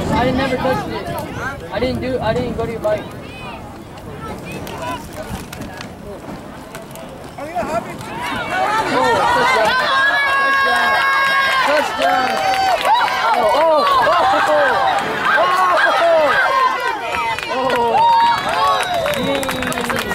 I didn't never touch it. I didn't go to your bike. Oh, touchdown. Touchdown. Touchdown.